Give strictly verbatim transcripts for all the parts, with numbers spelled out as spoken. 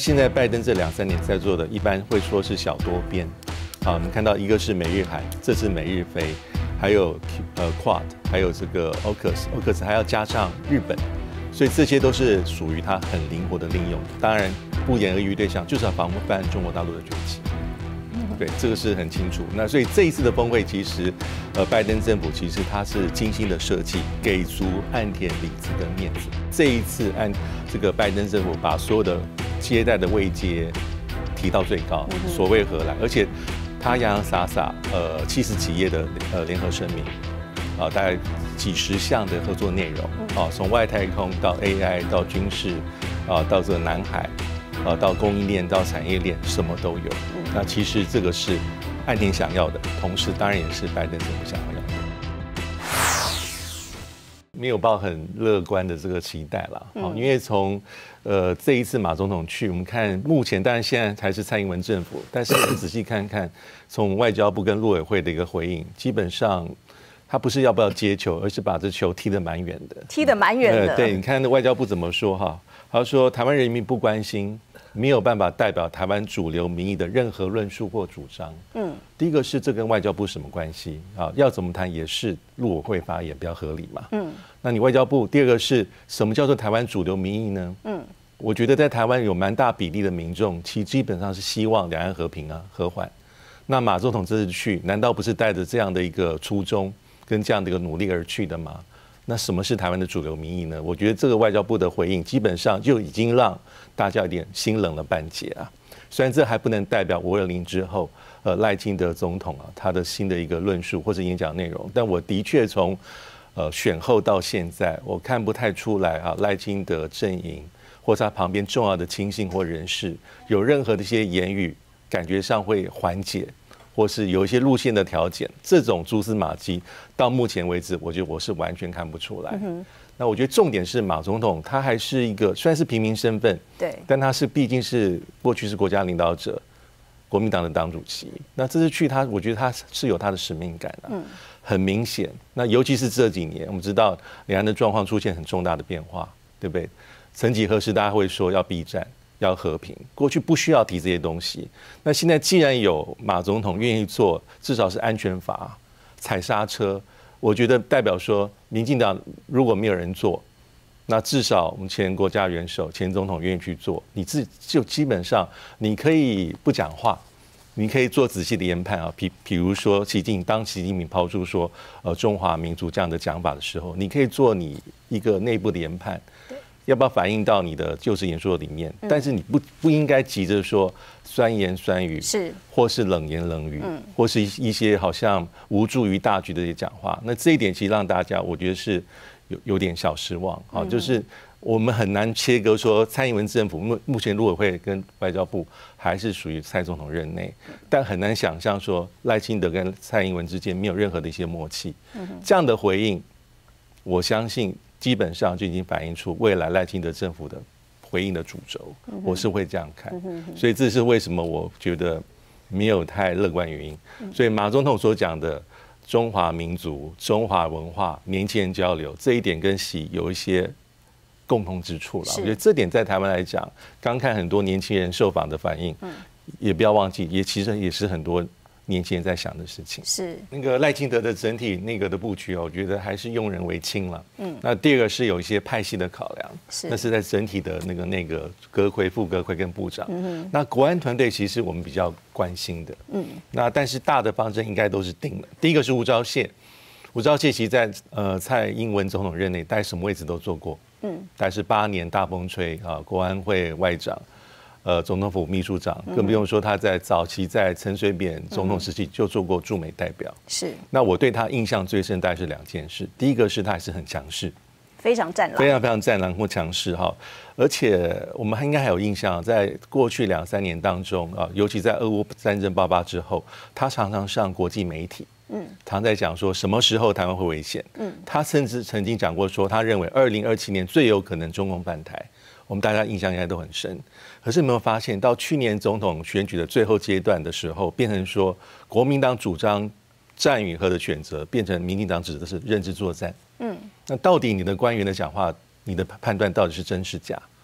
现在拜登这两三年在做的，一般会说是小多边。啊，我们看到一个是美日韩，这次美日菲，还有呃 Quad， 还有这个 O C U S，O C U S 还要加上日本，所以这些都是属于它很灵活的利用。当然，不言而喻对象就是要防范中国大陆的崛起。对，这个是很清楚。那所以这一次的峰会，其实，呃，拜登政府其实它是精心的设计，给足岸田李子的面子。这一次按这个拜登政府把所有的接待的位阶提到最高，所谓荷兰，而且他洋洋洒洒，呃，七十几页的呃联合声明，啊，大概几十项的合作内容，啊，从外太空到 A I 到军事，啊，到这个南海。呃，到供应链到产业链，什么都有。那其实这个是岸田想要的，同时当然也是拜登政府想要的。没有抱很乐观的这个期待了，因为从呃这一次马总统去，我们看目前当然现在还是蔡英文政府，但是我们仔细看看，从外交部跟陆委会的一个回应，基本上。他不是要不要接球，而是把这球踢得蛮远的， 踢得蛮远的。 呃，对，你看那外交部怎么说哈？他说台湾人民不关心，没有办法代表台湾主流民意的任何论述或主张。嗯，第一个是这跟外交部什么关系啊？要怎么谈也是陆委会发言比较合理嘛。嗯，那你外交部第二个是什么叫做台湾主流民意呢？嗯，我觉得在台湾有蛮大比例的民众，其实基本上是希望两岸和平啊和缓。那马总统这次去，难道不是带着这样的一个初衷？跟这样的一个努力而去的吗？那什么是台湾的主流民意呢？我觉得这个外交部的回应基本上就已经让大家有点心冷了半截啊。虽然这还不能代表五二零之后，呃赖清德总统啊他的新的一个论述或者演讲内容，但我的确从呃选后到现在，我看不太出来啊赖清德阵营或者他旁边重要的亲信或人士有任何的一些言语，感觉上会缓解。或是有一些路线的调整，这种蛛丝马迹，到目前为止，我觉得我是完全看不出来。嗯、那我觉得重点是马总统，他还是一个虽然是平民身份，对，但他是毕竟是过去是国家领导者，国民党的党主席。那这次去他，我觉得他是有他的使命感啊，嗯、很明显。那尤其是这几年，我们知道两岸的状况出现很重大的变化，对不对？曾几何时，大家会说要避战。要和平，过去不需要提这些东西。那现在既然有马总统愿意做，至少是安全法踩刹车，我觉得代表说，民进党如果没有人做，那至少我们前国家元首、前总统愿意去做，你自就基本上你可以不讲话，你可以做仔细的研判啊。比比如说，习近当习近平抛出说呃中华民族这样的讲法的时候，你可以做你一个内部的研判。要不要反映到你的就职演说里面？但是你不不应该急着说酸言酸语，是或是冷言冷语，嗯、或是一些好像无助于大局的一些讲话。那这一点其实让大家我觉得是有有点小失望啊，嗯、就是我们很难切割说蔡英文政府目目前陆委会跟外交部还是属于蔡总统任内，但很难想象说赖清德跟蔡英文之间没有任何的一些默契。嗯、这样的回应，我相信。基本上就已经反映出未来赖清德政府的回应的主轴，我是会这样看，所以这是为什么我觉得没有太乐观原因。所以马总统所讲的中华民族、中华文化、年轻人交流这一点跟习有一些共同之处了。我觉得这点在台湾来讲，刚看很多年轻人受访的反应，也不要忘记，也其实也是很多。年轻人在想的事情是那个赖清德的整体内阁的布局，我觉得还是用人为轻了。嗯，那第二个是有一些派系的考量，是那是在整体的那个内阁阁揆、副阁揆跟部长。嗯，那国安团队其实我们比较关心的。嗯，那但是大的方针应该都是定了。第一个是吴钊燮，吴钊燮其实在呃蔡英文总统任内，大概什么位置都做过。嗯，大概是八年大风吹啊，国安会外长。呃，总统府秘书长，更不用说他在早期在陈水扁总统时期就做过驻美代表。是，那我对他印象最深大概是两件事，第一个是他还是很强势， 非常战狼， 非常非常战狼或强势哈。而且我们应该还有印象，在过去两三年当中啊，尤其在俄乌战争爆发之后，他常常上国际媒体，嗯，常在讲说什么时候台湾会危险，嗯，他甚至曾经讲过说，他认为二零二七年最有可能中共犯台。我们大家印象应该都很深，可是有没有发现，到去年总统选举的最后阶段的时候，变成说国民党主张战与和的选择，变成民进党指的是认知作战。嗯，那到底你的官员的讲话，你的判断到底是真是假？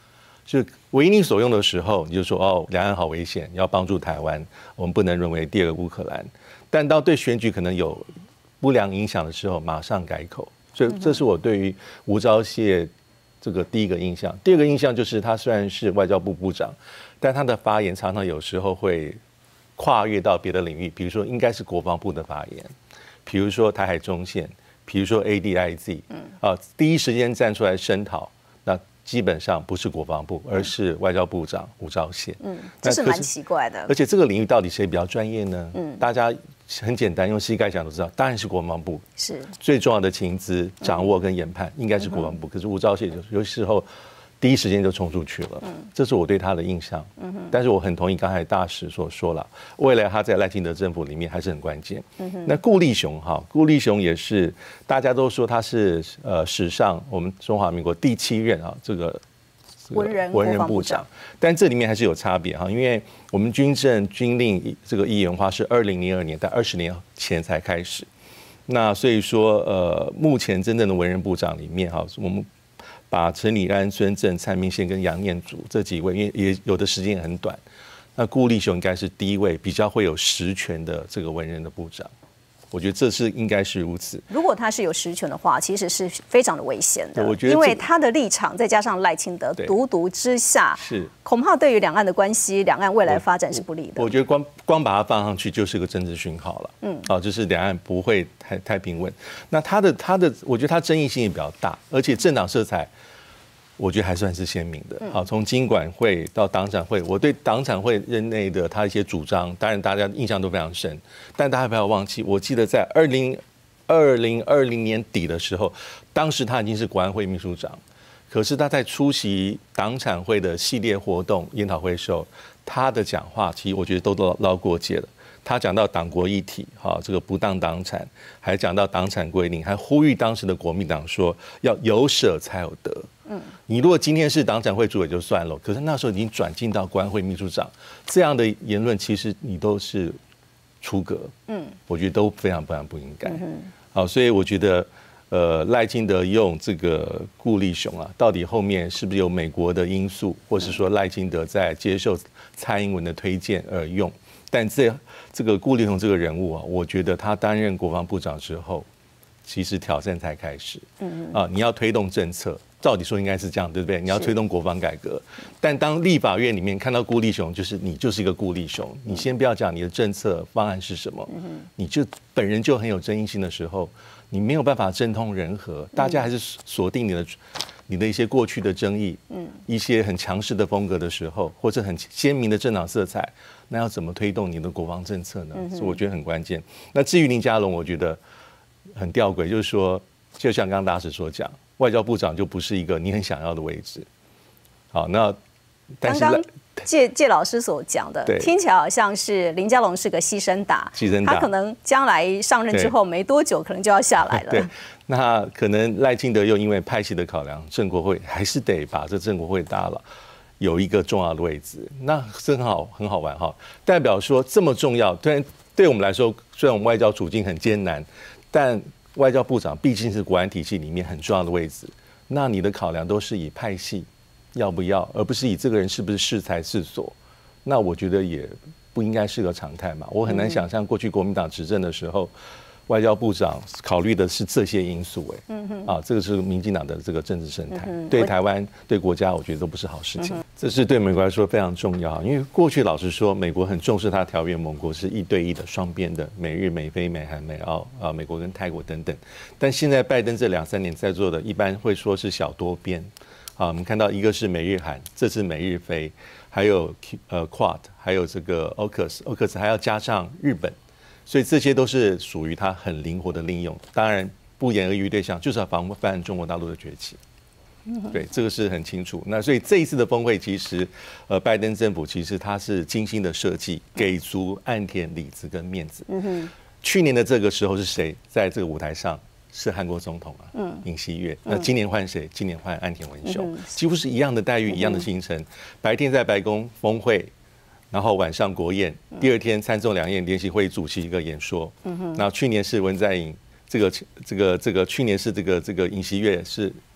是唯你所用的时候，你就说哦，两岸好危险，要帮助台湾，我们不能沦为第二个乌克兰。但到对选举可能有不良影响的时候，马上改口。所以这是我对于吴钊燮这个第一个印象。第二个印象就是他虽然是外交部部长，但他的发言常常有时候会跨越到别的领域，比如说应该是国防部的发言，比如说台海中线，比如说 A D I Z， 啊，第一时间站出来声讨，那基本上不是国防部，而是外交部长吴钊燮。嗯， 这是蛮奇怪的。 而且这个领域到底谁比较专业呢？嗯，大家很简单，用膝盖想都知道，当然是国防部。是最重要的情资掌握跟研判，应该是国防部。可是吴钊燮有时候第一时间就冲出去了，这是我对他的印象。但是我很同意刚才大使所说了，未来他在赖清德政府里面还是很关键。那顾立雄哈，顾立雄也是大家都说他是呃史上我们中华民国第七任啊这个文人文人部长，但这里面还是有差别哈，因为我们军政军令这个一元化是二零零二年，在二十年前才开始。那所以说呃，目前真正的文人部长里面哈，我们把陈履安、孙正、蔡明宪跟杨念祖这几位，因为也有的时间很短，那顾立雄应该是第一位比较会有实权的这个文人的部长。我觉得这是应该是如此。 如果他是有实权的话，其实是非常的危险的。 我觉得， 因为他的立场再加上赖清德独独之下， 是恐怕对于两岸的关系、两岸未来发展是不利的。 我, 我觉得光光把它放上去就是个政治讯号了。嗯，好、哦，就是两岸不会太太平稳。那他的他的，我觉得他争议性也比较大，而且政党色彩。我觉得还算是鲜明的。好，从经管会到党产会，我对党产会任内的他一些主张，当然大家印象都非常深。但大家不要忘记，我记得在二零二零二零年底的时候，当时他已经是国安会秘书长，可是他在出席党产会的系列活动研讨会的时候，他的讲话其实我觉得都捞捞过界了。他讲到党国一体，哈，这个不当党产，还讲到党产归零，还呼吁当时的国民党说要有舍才有得。嗯，你如果今天是党产会主委就算了，可是那时候已经转进到国安会秘书长，这样的言论其实你都是出格。嗯，我觉得都非常非常不应该。嗯，好，所以我觉得，呃，赖清德用这个顾立雄啊，到底后面是不是有美国的因素，或是说赖清德在接受蔡英文的推荐而用？但这这个顾立雄这个人物啊，我觉得他担任国防部长之后，其实挑战才开始。嗯啊，你要推动政策，照理说应该是这样，对不对？你要推动国防改革，但当立法院里面看到顾立雄，就是你就是一个顾立雄，你先不要讲你的政策方案是什么，你就本人就很有争议性的时候，你没有办法政通人和，大家还是锁定你的。你的一些过去的争议，嗯，一些很强势的风格的时候，或者很鲜明的政党色彩，那要怎么推动你的国防政策呢？所以我觉得很关键。那至于林佳龙，我觉得很吊诡，就是说，就像刚刚大使所讲，外交部长就不是一个你很想要的位置。好，那但是刚刚介介老师所讲的，听起来好像是林佳龙是个牺牲打， 牺牲打， 他可能将来上任之后没多久，可能就要下来了。 对，那可能赖清德又因为派系的考量，正国会还是得把这正国会搭了，有一个重要的位置，那是很好很好玩哈。代表说这么重要，对对我们来说，虽然我们外交处境很艰难，但外交部长毕竟是国安体系里面很重要的位置，那你的考量都是以派系。要不要，而不是以这个人是不是适才适所，那我觉得也不应该是个常态嘛。我很难想象过去国民党执政的时候，外交部长考虑的是这些因素、欸，哎、嗯，啊，这个是民进党的这个政治生态，嗯、对台湾、对国家，我觉得都不是好事情。嗯、这是对美国来说非常重要，因为过去老实说，美国很重视它条约盟国是一对一的、双边的，美日、美菲、美韩、美澳啊，美国跟泰国等等。但现在拜登这两三年在做的，一般会说是小多边。啊，我们看到一个是美日韩，这是美日菲，还有呃 Quad， 还有这个 O C U S，O C U S 还要加上日本，所以这些都是属于它很灵活的利用。当然，不言而喻对象就是要防范中国大陆的崛起。对，这个是很清楚。那所以这一次的峰会，其实呃，拜登政府其实它是精心的设计，给足岸田里子跟面子。嗯哼。去年的这个时候是谁在这个舞台上？是韩国总统啊，嗯，尹锡悦。那今年换谁？今年换岸田文雄，嗯、几乎是一样的待遇，嗯、一样的行程。白天在白宫峰会，然后晚上国宴，嗯、第二天参众两院联席会议主席一个演说。嗯哼。那去年是文在寅，这个这个这个去年是这个这个尹锡悦是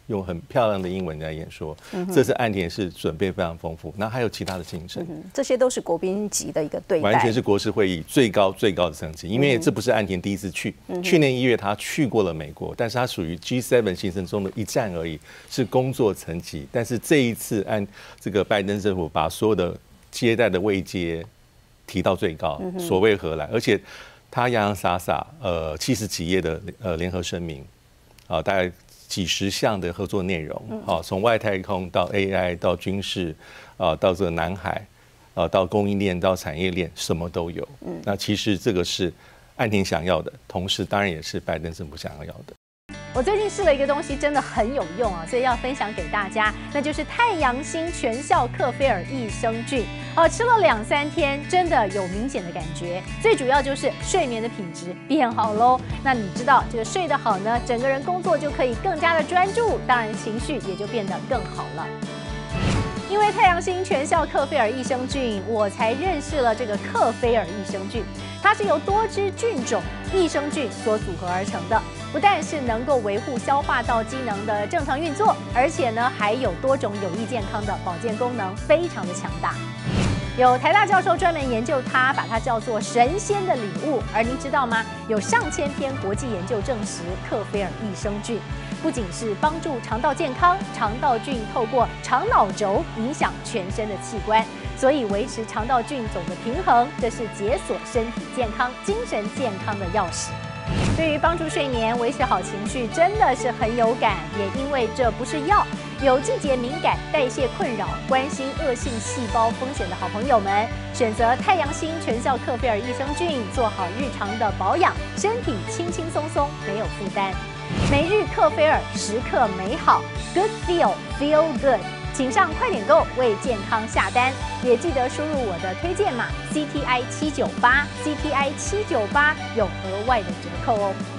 用很漂亮的英文来演说。嗯、这次岸田是准备非常丰富，那还有其他的行程、 嗯，这些都是国宾级的一个对待， 完全是国事会议最高最高的层级。因为这不是岸田第一次去，嗯、去年一月他去过了美国，但是他属于 G 七 行程中的一站而已，是工作层级。但是这一次按这个拜登政府把所有的接待的位阶提到最高，所谓何来？而且他洋洋洒洒，呃，七十几页的呃联合声明，啊，大概几十项的合作内容，啊，从外太空到 A I 到军事，啊，到这个南海，啊，到供应链到产业链，什么都有。那其实这个是岸田想要的，同时当然也是拜登政府想要的。 我最近试了一个东西，真的很有用啊，所以要分享给大家，那就是太阳星全效克菲尔益生菌。哦，吃了两三天，真的有明显的感觉。最主要就是睡眠的品质变好喽。那你知道这个睡得好呢，整个人工作就可以更加的专注，当然情绪也就变得更好了。因为太阳星全效克菲尔益生菌，我才认识了这个克菲尔益生菌。它是由多支菌种益生菌所组合而成的，不但是能够维护消化道机能的正常运作，而且呢还有多种有益健康的保健功能，非常的强大。有台大教授专门研究它，把它叫做神仙的礼物。而您知道吗？有上千篇国际研究证实，克菲尔益生菌不仅是帮助肠道健康，肠道菌透过肠脑轴影响全身的器官，所以维持肠道菌种的平衡，这是解锁身体健康、精神健康的钥匙。对于帮助睡眠、维持好情绪，真的是很有感。也因为这不是药，有季节敏感、代谢困扰、关心恶性细胞风险的好朋友们，选择太阳星全效克菲尔益生菌，做好日常的保养，身体轻轻松松，没有负担。每日克菲尔，时刻美好 ，Good Feel Feel Good。请上快点购为健康下单，也记得输入我的推荐码 C T I 七九八 C T I 七九八有额外的折扣哦。